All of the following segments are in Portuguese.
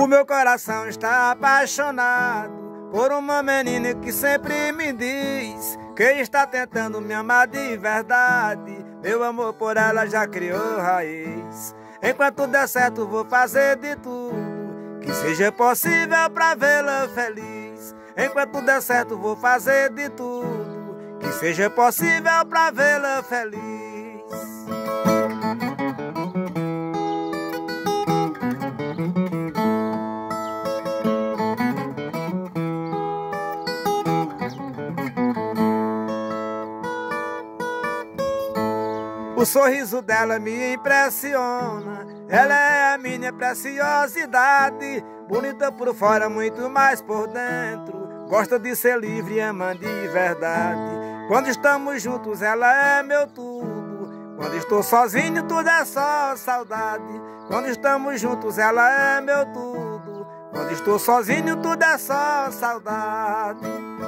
O meu coração está apaixonado por uma menina que sempre me diz que está tentando me amar de verdade. Meu amor por ela já criou raiz. Enquanto der certo vou fazer de tudo que seja possível pra vê-la feliz. Enquanto der certo vou fazer de tudo que seja possível pra vê-la feliz. O sorriso dela me impressiona, ela é a minha preciosidade. Bonita por fora, muito mais por dentro. Gosta de ser livre e ama de verdade. Quando estamos juntos, ela é meu tudo. Quando estou sozinho, tudo é só saudade. Quando estamos juntos, ela é meu tudo. Quando estou sozinho, tudo é só saudade.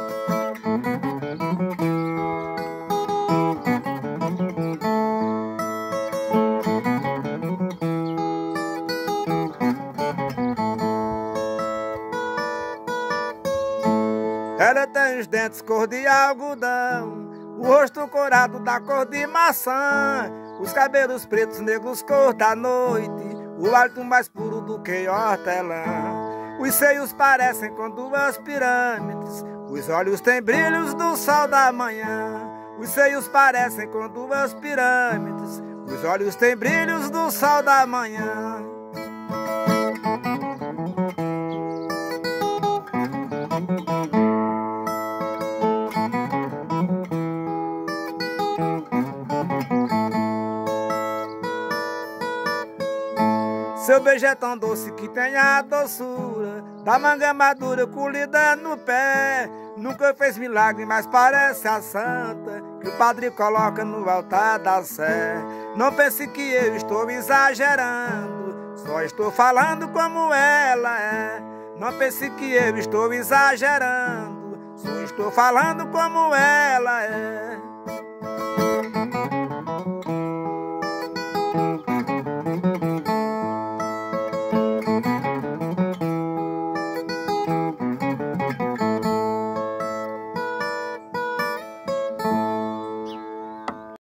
Ela tem os dentes cor de algodão, o rosto corado da cor de maçã, os cabelos pretos negros cor da noite, o hálito mais puro do que hortelã. Os seios parecem com duas pirâmides, os olhos têm brilhos do sol da manhã. Os seios parecem com duas pirâmides, os olhos têm brilhos do sol da manhã. Seu beijo é tão doce que tem a doçura da manga madura colhida no pé. Nunca fez milagre, mas parece a santa que o padre coloca no altar da sé. Não pense que eu estou exagerando, só estou falando como ela é. Não pense que eu estou exagerando, só estou falando como ela é.